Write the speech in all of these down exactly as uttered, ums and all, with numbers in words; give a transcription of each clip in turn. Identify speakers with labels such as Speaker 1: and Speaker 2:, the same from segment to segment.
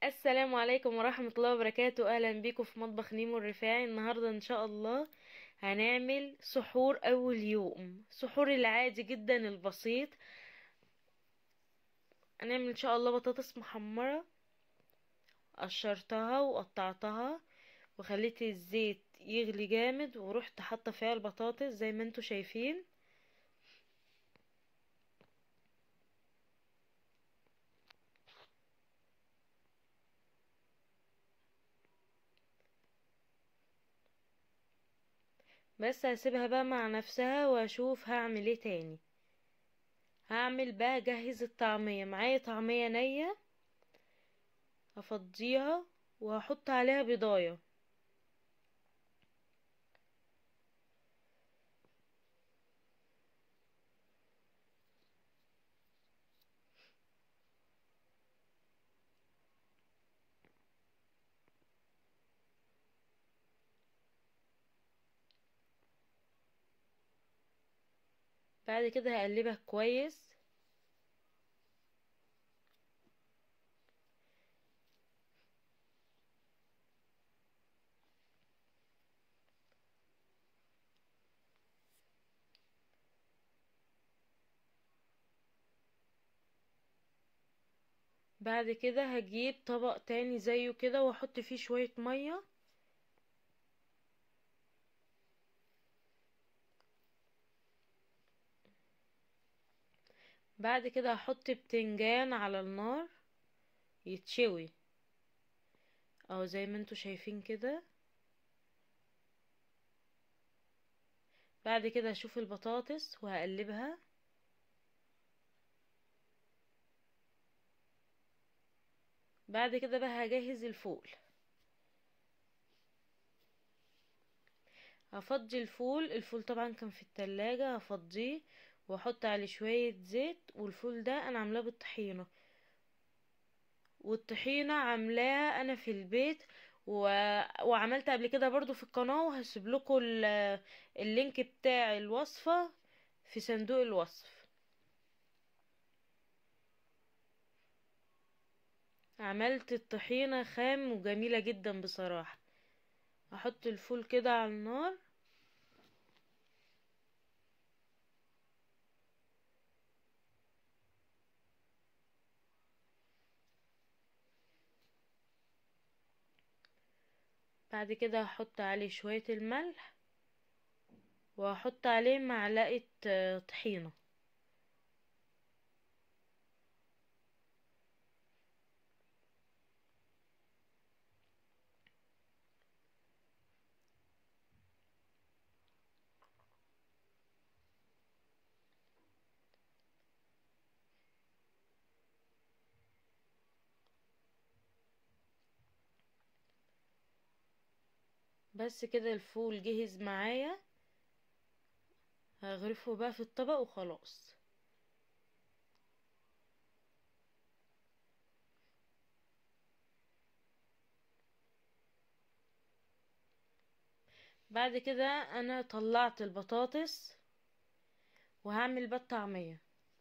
Speaker 1: السلام عليكم ورحمة الله وبركاته. اهلا بيكم في مطبخ نيمو الرفاعي. النهاردة ان شاء الله هنعمل سحور اول يوم، سحور العادي جدا البسيط. هنعمل ان شاء الله بطاطس محمرة، قشرتها وقطعتها وخليت الزيت يغلي جامد ورحت حاطه فيها البطاطس زي ما انتوا شايفين. بس هسيبها بقى مع نفسها واشوف هعمل ايه تاني. هعمل بقى جهز الطعمية. معايا طعمية نية هفضيها وهحط عليها بيضايه. بعد كده هقلبها كويس. بعد كده هجيب طبق تاني زيه كده واحط فيه شوية مية. بعد كده هحط بتنجان على النار يتشوي او زي ما انتوا شايفين كده. بعد كده هشوف البطاطس وهقلبها. بعد كده بقى هجهز الفول. هفضي الفول. الفول طبعا كان في التلاجة، هفضيه واحط عليه شوية زيت. والفول ده انا عاملاه بالطحينة، والطحينة عاملاها انا في البيت و... وعملت قبل كده برضو في القناة، وهسيب لكم ال... اللينك بتاع الوصفة في صندوق الوصف. عملت الطحينة خام وجميلة جدا بصراحة. احط الفول كده على النار. بعد كده هحط عليه شوية الملح وهحط عليه معلقة آه، طحينة. بس كده الفول جهز معايا. هغرفه بقى في الطبق وخلاص. بعد كده انا طلعت البطاطس وهعمل بقى الطعمية.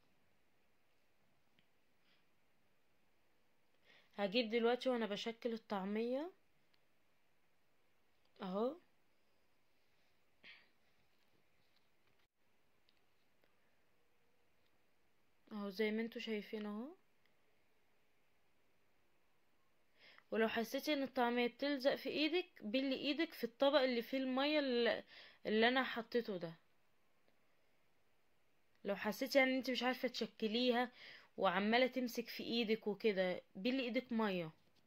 Speaker 1: هجيب دلوقتي وانا بشكل الطعمية اهو. اهو زي ما انتوا شايفين اهو. ولو حسيتي ان الطعمية بتلزق في ايدك بلي ايدك في الطبق اللي فيه المية اللي, اللي انا حطيته ده. لو حسيتي يعني انت مش عارفة تشكليها وعمالة تمسك في ايدك وكده، بلي ايدك مية.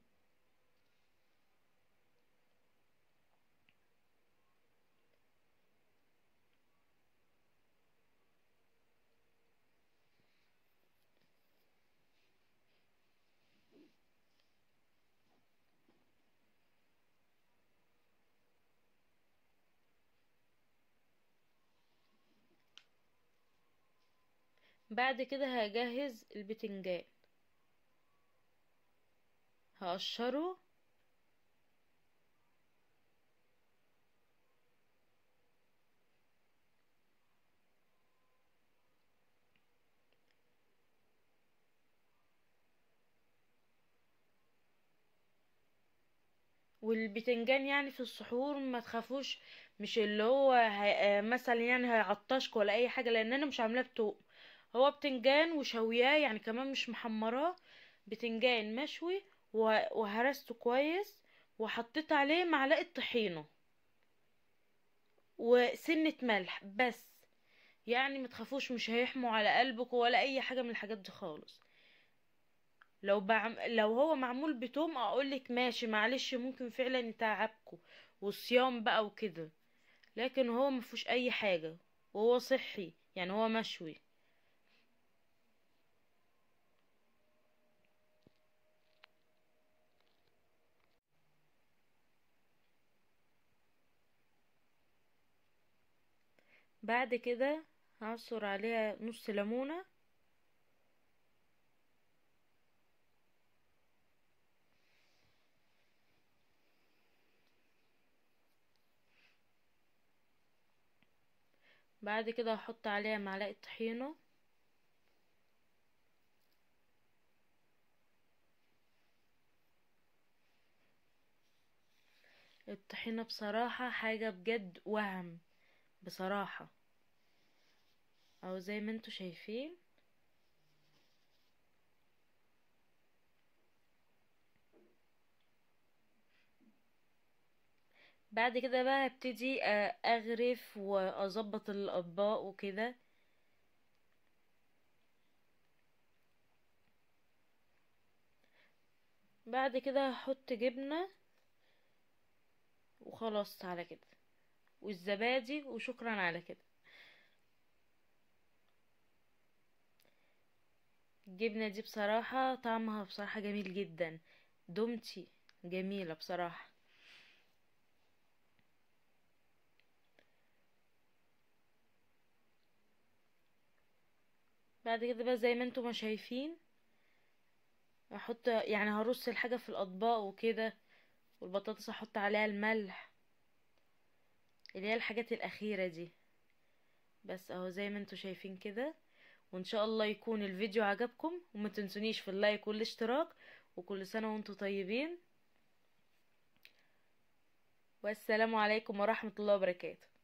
Speaker 1: بعد كده هجهز البتنجان. هقشره. والبتنجان يعني في السحور ما تخافوش، مش اللي هو هي... مثلا يعني هيعطشك ولا اي حاجه، لان انا مش عاملاه بتوم. هو بتنجان وشوياه يعني، كمان مش محمراه، بتنجان مشوي و- وهرسته كويس، وحطيت عليه معلقه طحينه وسنه ملح بس. يعني ما تخافوش، مش هيحموا على قلبك ولا اي حاجه من الحاجات دي خالص. لو بعم... لو هو معمول بتوم اقولك ماشي معلش، ممكن فعلا يتعبكوا والصيام بقى وكده، لكن هو مفيهوش اي حاجه، وهو صحي يعني، هو مشوي. بعد كده هعصر عليها نص ليمونه. بعد كده هحط عليها معلقه طحينه. الطحينه بصراحه حاجه بجد وهم، بصراحه، او زي ما انتوا شايفين. بعد كده بقى هبتدي آه، اغرف واظبط الاطباق وكده. بعد كده هحط جبنه وخلاص على كده، والزبادي، وشكرا على كده. الجبنة دي بصراحة طعمها بصراحة جميل جدا، دومتي جميلة بصراحة. بعد كده بقى زي ما انتم ما شايفين، احط يعني هرص الحاجة في الاطباق وكده، والبطاطس احط عليها الملح، اللي هي الحاجات الاخيرة دي. بس اهو زي ما انتم شايفين كده. وان شاء الله يكون الفيديو عجبكم، وما تنسونيش في اللايك والاشتراك، وكل سنة وانتم طيبين، والسلام عليكم ورحمة الله وبركاته.